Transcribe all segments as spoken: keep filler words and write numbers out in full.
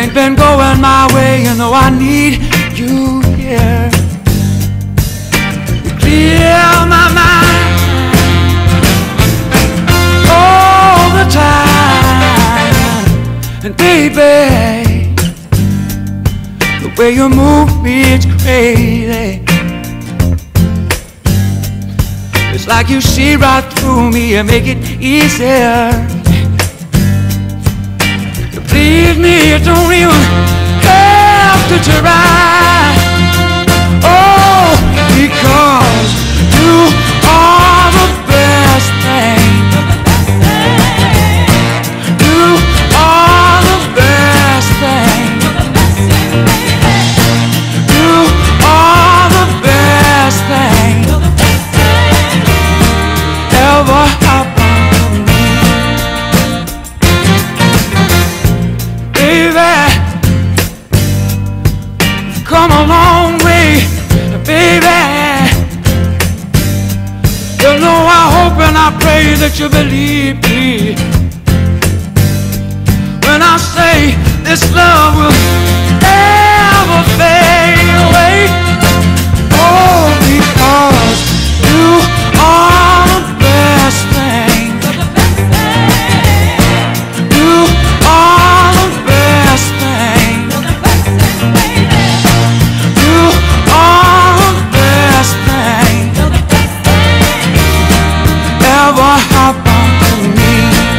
ain't been going my way, you know I need you here. You clear my mind all the time. And baby, the way you move me, it's crazy. It's like you see right through me and make it easier. You please me, you don't even have to try. Oh, because you are the best thing. You are the best thing. You are the best thing ever happened to me. Baby, come a long way, baby. You know I hope and I pray that you believe me when I say this love will never fade away. Oh, because you are the best thing. You are the best thing. You are the best thing ever happened to me.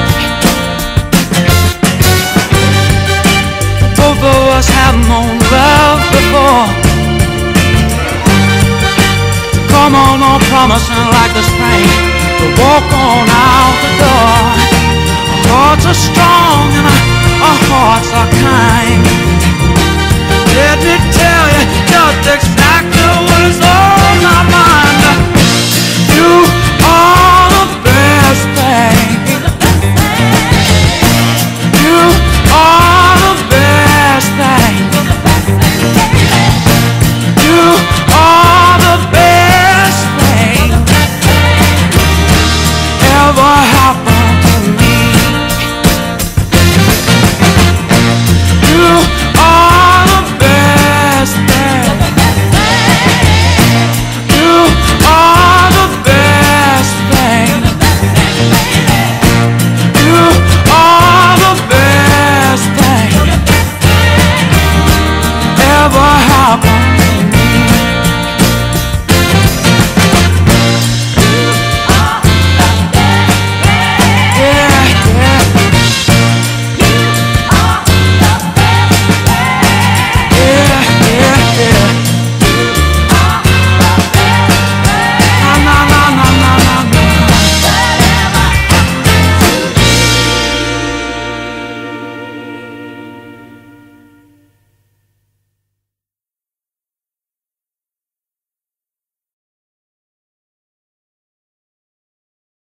Both of us have known love before. Come on, on promising like the spring to walk on out.